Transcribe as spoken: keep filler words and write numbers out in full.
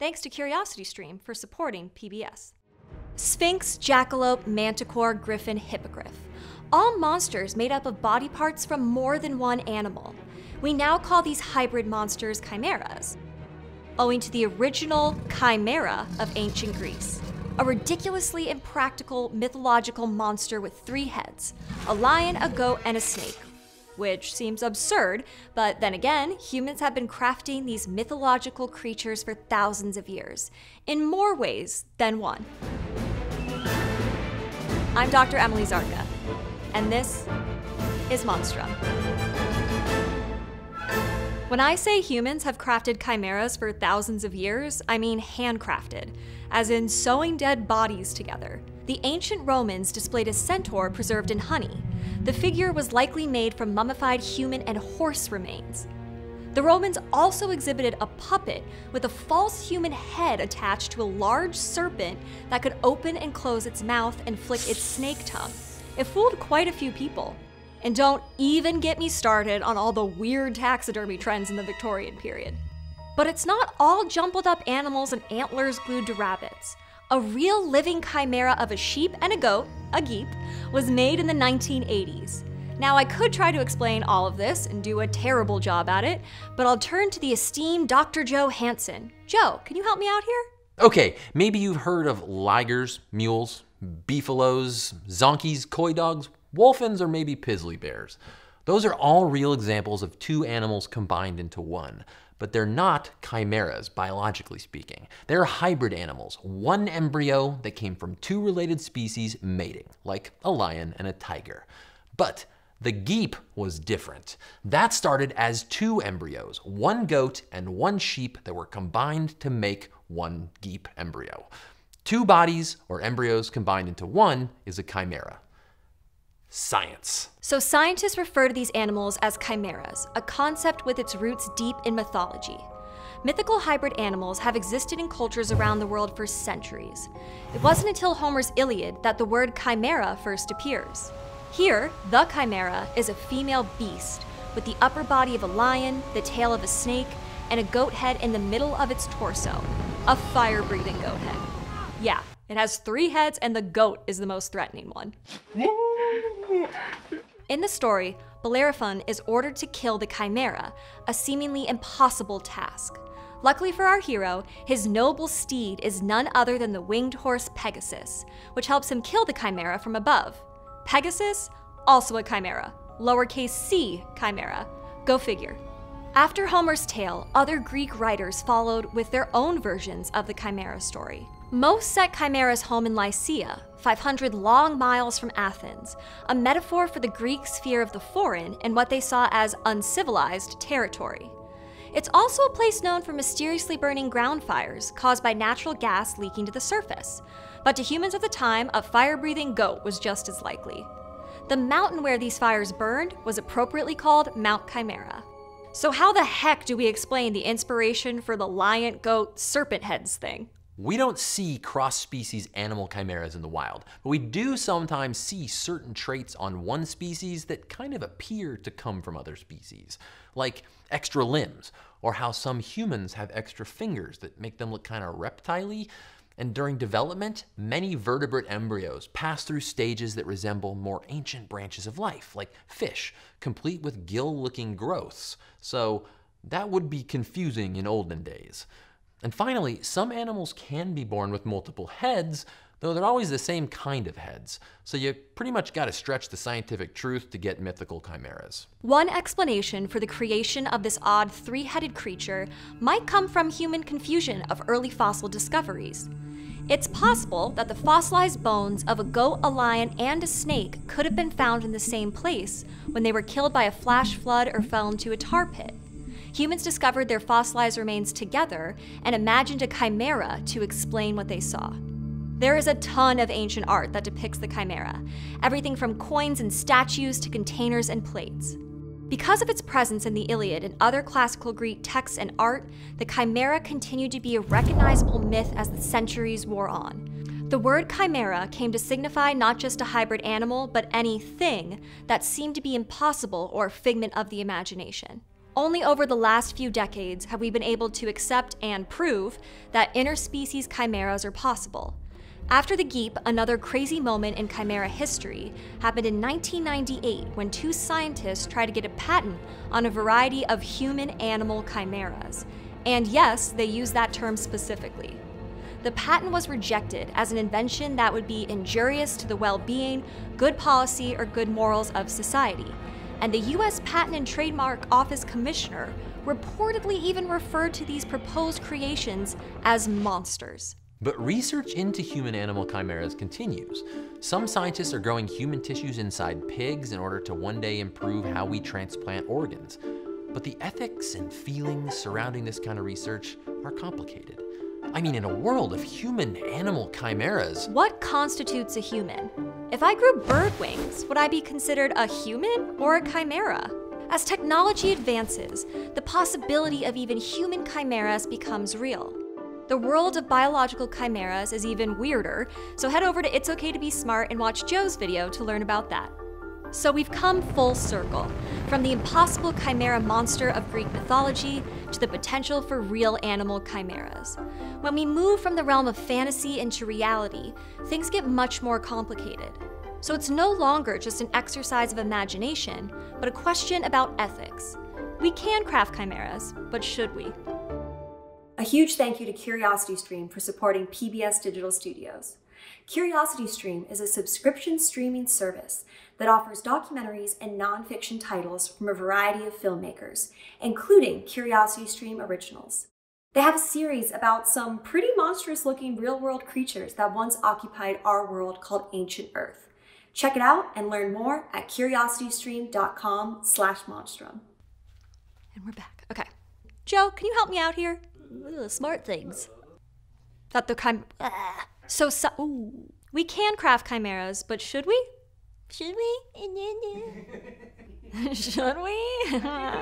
Thanks to CuriosityStream for supporting P B S. Sphinx, jackalope, manticore, griffin, hippogriff. All monsters made up of body parts from more than one animal. We now call these hybrid monsters chimeras, owing to the original chimera of ancient Greece, a ridiculously impractical mythological monster with three heads, a lion, a goat, and a snake. Which seems absurd, but then again, humans have been crafting these mythological creatures for thousands of years, in more ways than one. I'm Doctor Emily Zarka, and this is Monstrum. When I say humans have crafted chimeras for thousands of years, I mean handcrafted, as in sewing dead bodies together. The ancient Romans displayed a centaur preserved in honey. The figure was likely made from mummified human and horse remains. The Romans also exhibited a puppet with a false human head attached to a large serpent that could open and close its mouth and flick its snake tongue. It fooled quite a few people. And don't even get me started on all the weird taxidermy trends in the Victorian period. But it's not all jumbled up animals and antlers glued to rabbits. A real living chimera of a sheep and a goat, a geep, was made in the nineteen eighties. Now I could try to explain all of this and do a terrible job at it, but I'll turn to the esteemed Doctor Joe Hanson. Joe, can you help me out here? Okay, maybe you've heard of ligers, mules, beefaloes, zonkies, coy dogs, wolfins, or maybe pizzly bears. Those are all real examples of two animals combined into one, but they're not chimeras, biologically speaking. They're hybrid animals, one embryo that came from two related species mating, like a lion and a tiger. But the geep was different. That started as two embryos, one goat and one sheep that were combined to make one geep embryo. Two bodies or embryos combined into one is a chimera. Science. So scientists refer to these animals as chimeras, a concept with its roots deep in mythology. Mythical hybrid animals have existed in cultures around the world for centuries. It wasn't until Homer's Iliad that the word chimera first appears. Here, the chimera is a female beast with the upper body of a lion, the tail of a snake, and a goat head in the middle of its torso. A fire-breathing goat head. Yeah, it has three heads and the goat is the most threatening one. In the story, Bellerophon is ordered to kill the chimera, a seemingly impossible task. Luckily for our hero, his noble steed is none other than the winged horse Pegasus, which helps him kill the chimera from above. Pegasus, also a chimera, lowercase c chimera. Go figure. After Homer's tale, other Greek writers followed with their own versions of the chimera story. Most set chimeras home in Lycia, five hundred long miles from Athens, a metaphor for the Greeks' fear of the foreign and what they saw as uncivilized territory. It's also a place known for mysteriously burning ground fires caused by natural gas leaking to the surface. But to humans of the time, a fire-breathing goat was just as likely. The mountain where these fires burned was appropriately called Mount Chimera. So how the heck do we explain the inspiration for the lion, goat, serpent heads thing? We don't see cross-species animal chimeras in the wild, but we do sometimes see certain traits on one species that kind of appear to come from other species, like extra limbs, or how some humans have extra fingers that make them look kind of reptile-y. And during development, many vertebrate embryos pass through stages that resemble more ancient branches of life, like fish, complete with gill-looking growths. So that would be confusing in olden days. And finally, some animals can be born with multiple heads, though they're always the same kind of heads. So you pretty much gotta stretch the scientific truth to get mythical chimeras. One explanation for the creation of this odd three-headed creature might come from human confusion of early fossil discoveries. It's possible that the fossilized bones of a goat, a lion, and a snake could have been found in the same place when they were killed by a flash flood or fell into a tar pit. Humans discovered their fossilized remains together and imagined a chimera to explain what they saw. There is a ton of ancient art that depicts the chimera, everything from coins and statues to containers and plates. Because of its presence in the Iliad and other classical Greek texts and art, the chimera continued to be a recognizable myth as the centuries wore on. The word chimera came to signify not just a hybrid animal, but anything that seemed to be impossible or a figment of the imagination. Only over the last few decades have we been able to accept and prove that interspecies chimeras are possible. After the Geep, another crazy moment in chimera history happened in nineteen ninety-eight when two scientists tried to get a patent on a variety of human-animal chimeras. And yes, they used that term specifically. The patent was rejected as an invention that would be injurious to the well-being, good policy, or good morals of society. And the U S Patent and Trademark Office Commissioner reportedly even referred to these proposed creations as monsters. But research into human-animal chimeras continues. Some scientists are growing human tissues inside pigs in order to one day improve how we transplant organs. But the ethics and feelings surrounding this kind of research are complicated. I mean, in a world of human-animal chimeras... What constitutes a human? If I grew bird wings, would I be considered a human or a chimera? As technology advances, the possibility of even human chimeras becomes real. The world of biological chimeras is even weirder, so head over to It's Okay to Be Smart and watch Joe's video to learn about that. So we've come full circle, from the impossible chimera monster of Greek mythology to the potential for real animal chimeras. When we move from the realm of fantasy into reality, things get much more complicated. So it's no longer just an exercise of imagination, but a question about ethics. We can craft chimeras, but should we? A huge thank you to CuriosityStream for supporting P B S Digital Studios. CuriosityStream is a subscription streaming service that offers documentaries and nonfiction titles from a variety of filmmakers, including CuriosityStream originals. They have a series about some pretty monstrous-looking real-world creatures that once occupied our world called Ancient Earth. Check it out and learn more at curiositystream dot com slash monstrum. And we're back. Okay. Joe, can you help me out here? Ugh, smart things. That the chim... Ah. So, so ooh. We can craft chimeras, but should we? Should we? Should we?